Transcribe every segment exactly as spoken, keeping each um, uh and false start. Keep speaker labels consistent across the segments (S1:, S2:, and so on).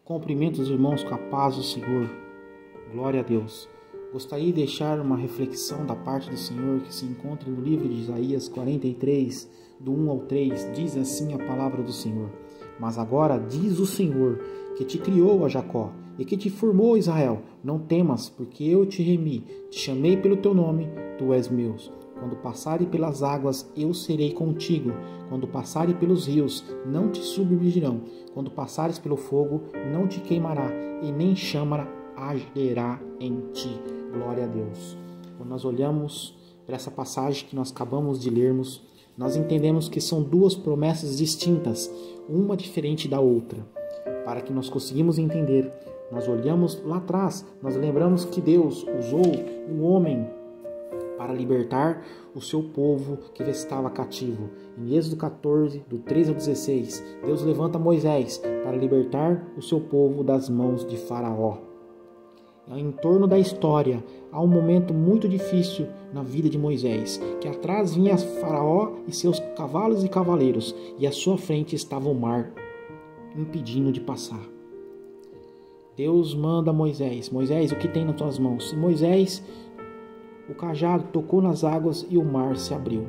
S1: Cumprimento os irmãos com a paz do Senhor. Glória a Deus. Gostaria de deixar uma reflexão da parte do Senhor que se encontra no livro de Isaías quarenta e três, do um ao três, diz assim a palavra do Senhor. Mas agora diz o Senhor, que te criou, a Jacó, e que te formou, Israel, não temas, porque eu te remi, te chamei pelo teu nome, tu és meu. Quando passares pelas águas, eu serei contigo. Quando passares pelos rios, não te submergirão. Quando passares pelo fogo, não te queimará, e nem chama arderá em ti. Glória a Deus. Quando nós olhamos para essa passagem que nós acabamos de lermos, nós entendemos que são duas promessas distintas, uma diferente da outra. Para que nós conseguimos entender, nós olhamos lá atrás, nós lembramos que Deus usou o homem para libertar o seu povo que estava cativo. Em Êxodo quatorze, do treze ao dezesseis, Deus levanta Moisés para libertar o seu povo das mãos de Faraó. Em torno da história, há um momento muito difícil na vida de Moisés, que atrás vinha Faraó e seus cavalos e cavaleiros, e à sua frente estava o mar, impedindo de passar. Deus manda Moisés, Moisés, o que tem nas tuas mãos? E Moisés, o cajado tocou nas águas e o mar se abriu.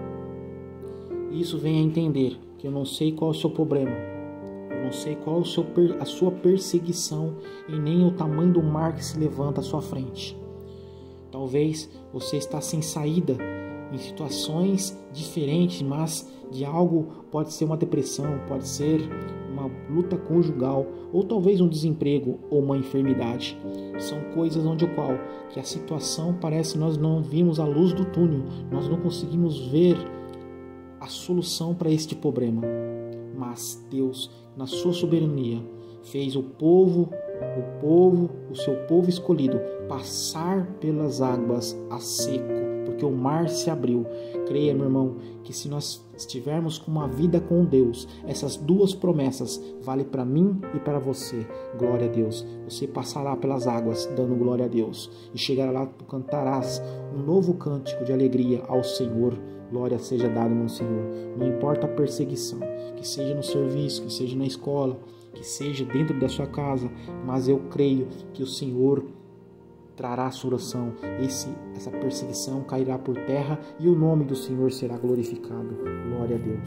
S1: Isso vem a entender que eu não sei qual é o seu problema, eu não sei qual é o seu, a sua perseguição e nem o tamanho do mar que se levanta à sua frente. Talvez você está sem saída em situações diferentes, mas de algo, pode ser uma depressão, pode ser uma luta conjugal, ou talvez um desemprego ou uma enfermidade. São coisas onde o qual que a situação parece nós não vimos a luz do túnel, nós não conseguimos ver a solução para este problema. Mas Deus, na sua soberania, fez o povo, o povo, o seu povo escolhido, passar pelas águas a seco, porque o mar se abriu. Creia, meu irmão, que se nós estivermos com uma vida com Deus, essas duas promessas valem para mim e para você. Glória a Deus. Você passará pelas águas dando glória a Deus, e chegará lá, tu cantarás um novo cântico de alegria ao Senhor. Glória seja dada no Senhor. Não importa a perseguição, que seja no serviço, que seja na escola, que seja dentro da sua casa, mas eu creio que o Senhor trará a solução. Esse, essa perseguição cairá por terra e o nome do Senhor será glorificado. Glória a Deus.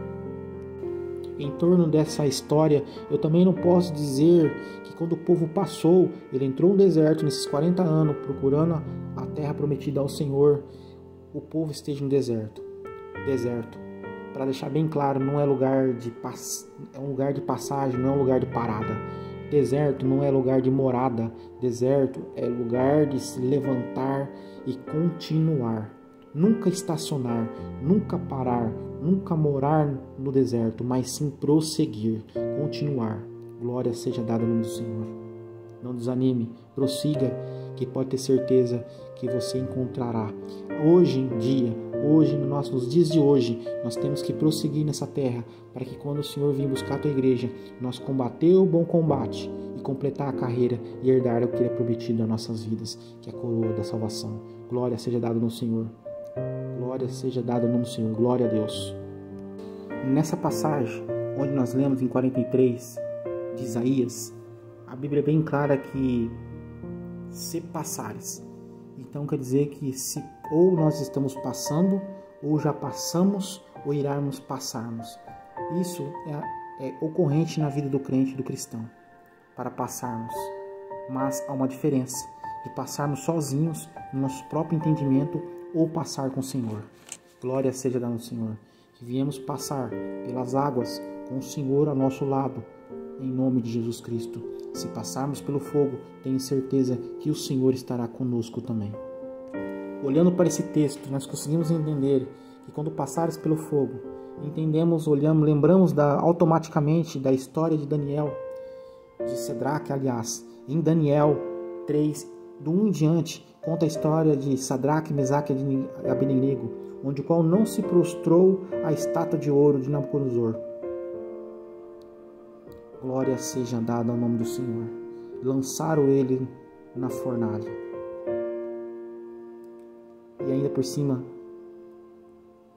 S1: Em torno dessa história, eu também não posso dizer que quando o povo passou, ele entrou no deserto nesses quarenta anos, procurando a terra prometida ao Senhor, o povo esteja no deserto. Deserto, para deixar bem claro, não é lugar de pass... é um lugar de passagem, não é um lugar de parada. Deserto não é lugar de morada, deserto é lugar de se levantar e continuar. Nunca estacionar, nunca parar, nunca morar no deserto, mas sim prosseguir, continuar. Glória seja dada no nome do Senhor. Não desanime, prossiga, que pode ter certeza que você encontrará. Hoje em dia, hoje, no nosso, nos dias de hoje, nós temos que prosseguir nessa terra, para que quando o Senhor vir buscar a tua igreja, nós combater o bom combate e completar a carreira e herdar o que é prometido nas nossas vidas, que é a coroa da salvação. Glória seja dada no Senhor. Glória seja dada no Senhor. Glória a Deus. Nessa passagem, onde nós lemos em quarenta e três de Isaías, a Bíblia é bem clara que se passares. Então quer dizer que se ou nós estamos passando, ou já passamos, ou iremos passarmos. Isso é, é ocorrente na vida do crente e do cristão, para passarmos. Mas há uma diferença de passarmos sozinhos, no nosso próprio entendimento, ou passar com o Senhor. Glória seja dada ao Senhor. Que viemos passar pelas águas com o Senhor ao nosso lado, em nome de Jesus Cristo. Se passarmos pelo fogo, tenho certeza que o Senhor estará conosco também. Olhando para esse texto, nós conseguimos entender que quando passares pelo fogo, entendemos, olhamos, lembramos da, automaticamente da história de Daniel, de Sadraque, aliás. Em Daniel três, do um em diante, conta a história de Sadraque, Mesaque e Abednego, onde o qual não se prostrou à estátua de ouro de Nabucodonosor. Glória seja dada ao nome do Senhor. Lançaram ele na fornalha. E ainda por cima,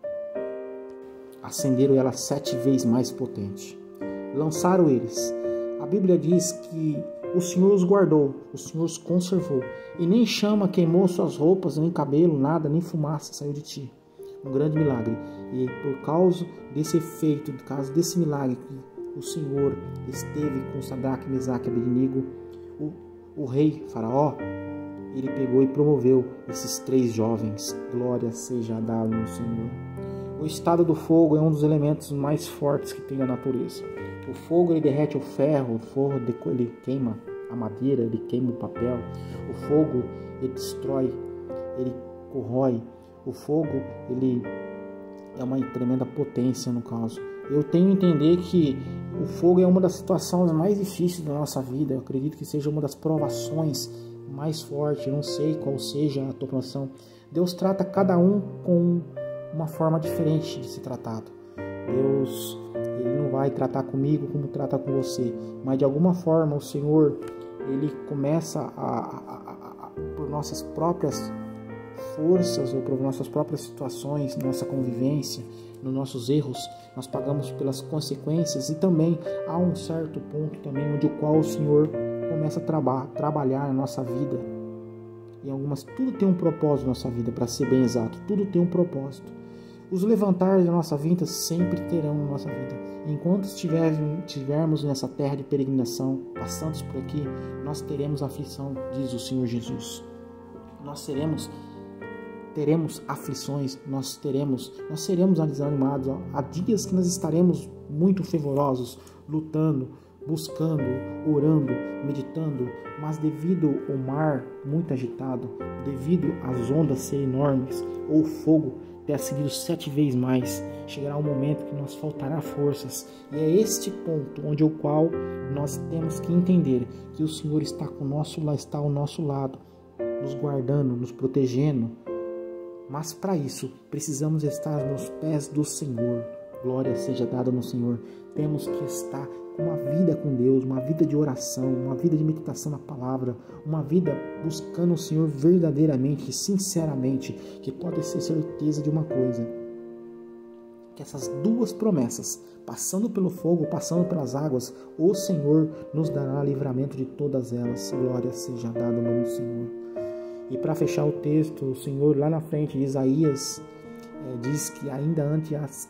S1: acenderam ela sete vezes mais potente. Lançaram eles. A Bíblia diz que o Senhor os guardou, o Senhor os conservou, e nem chama queimou suas roupas, nem cabelo, nada, nem fumaça saiu de ti. Um grande milagre. E por causa desse efeito, por causa desse milagre que o Senhor esteve com Sadraque, Mesaque e Abednego, o, o rei Faraó, ele pegou e promoveu esses três jovens. Glória seja dada ao Senhor. O estado do fogo é um dos elementos mais fortes que tem na natureza. O fogo ele derrete o ferro, o fogo ele queima a madeira, ele queima o papel. O fogo ele destrói, ele corrói. O fogo ele é uma tremenda potência no caso. Eu tenho que entender que o fogo é uma das situações mais difíceis da nossa vida. Eu acredito que seja uma das provações mais fortes. Eu não sei qual seja a tua provação. Deus trata cada um com uma forma diferente de ser tratado. Deus ele não vai tratar comigo como trata com você, mas de alguma forma o Senhor ele começa a, a, a, a por nossas próprias forças ou por nossas próprias situações, nossa convivência, nos nossos erros, nós pagamos pelas consequências, e também há um certo ponto também onde o qual o Senhor começa a traba, trabalhar na nossa vida. Em algumas, tudo tem um propósito na nossa vida, para ser bem exato, tudo tem um propósito. Os levantares da nossa vida sempre terão na nossa vida. Enquanto estiver, estivermos nessa terra de peregrinação, passando por aqui, nós teremos aflição, diz o Senhor Jesus. Nós seremos, teremos aflições, nós teremos, nós seremos desanimados. Há dias que nós estaremos muito fervorosos, lutando, buscando, orando, meditando, mas devido ao mar muito agitado, devido às ondas serem enormes, ou o fogo ter acedido sete vezes mais, chegará um momento que nos faltará forças. E é este ponto onde o qual nós temos que entender que o Senhor está conosco, lá está ao nosso lado, nos guardando, nos protegendo. Mas para isso precisamos estar nos pés do Senhor. Glória seja dada no Senhor. Temos que estar com uma vida com Deus, uma vida de oração, uma vida de meditação na palavra, uma vida buscando o Senhor verdadeiramente, sinceramente, que pode ser certeza de uma coisa, que essas duas promessas, passando pelo fogo, passando pelas águas, o Senhor nos dará livramento de todas elas. Glória seja dada no nome do Senhor. E para fechar o texto, o Senhor lá na frente de Isaías é, diz que ainda antes,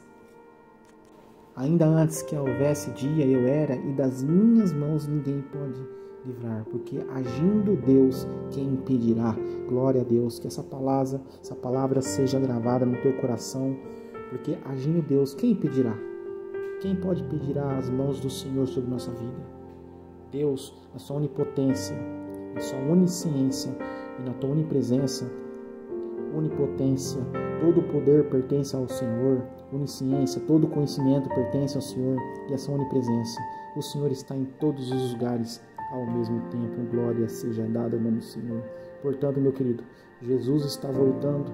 S1: ainda antes que houvesse dia eu era, e das minhas mãos ninguém pode livrar, porque agindo Deus, quem impedirá? Glória a Deus, que essa palavra, essa palavra seja gravada no teu coração, porque agindo Deus, quem impedirá? Quem pode impedir as mãos do Senhor sobre nossa vida? Deus, na sua onipotência, na sua onisciência e na tua onipresença, onipotência, todo o poder pertence ao Senhor, onisciência, todo o conhecimento pertence ao Senhor, e essa onipresença, o Senhor está em todos os lugares ao mesmo tempo. Glória seja dada ao nome do Senhor. Portanto, meu querido, Jesus está voltando.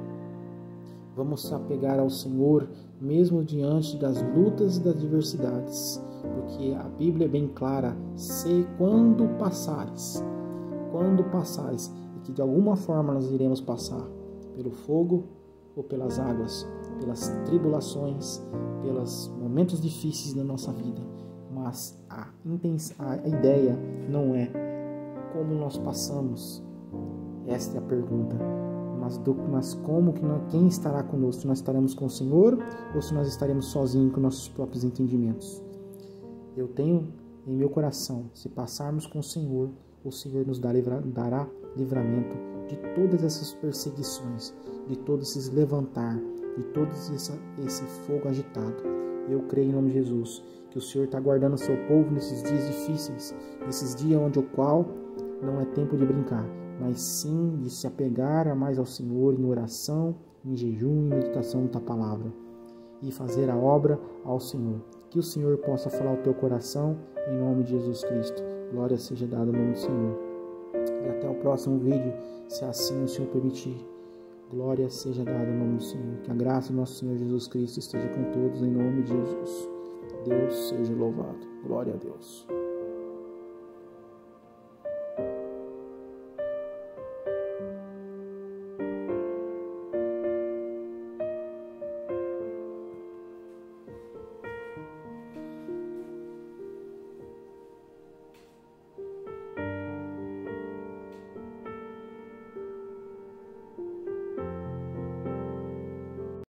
S1: Vamos se apegar ao Senhor, mesmo diante das lutas e das adversidades, porque a Bíblia é bem clara: se quando passares, quando passares, e que de alguma forma nós iremos passar pelo fogo ou pelas águas, pelas tribulações, pelos momentos difíceis da nossa vida, mas a, intenção, a ideia não é como nós passamos, esta é a pergunta, mas, do, mas como que nós, quem estará conosco? Se nós estaremos com o Senhor ou se nós estaremos sozinhos com nossos próprios entendimentos? Eu tenho em meu coração, se passarmos com o Senhor, o Senhor nos dará, dará livramento de todas essas perseguições, de todos esses levantar, de todo esse, esse fogo agitado. Eu creio em nome de Jesus que o Senhor está guardando o seu povo nesses dias difíceis, nesses dias onde o qual não é tempo de brincar, mas sim de se apegar mais ao Senhor em oração, em jejum e meditação da palavra, e fazer a obra ao Senhor. Que o Senhor possa falar ao teu coração em nome de Jesus Cristo. Glória seja dada no nome do Senhor. E até o próximo vídeo, se assim o Senhor permitir. Glória seja dada no nome do Senhor. Que a graça do nosso Senhor Jesus Cristo esteja com todos em nome de Jesus. Deus seja louvado. Glória a Deus.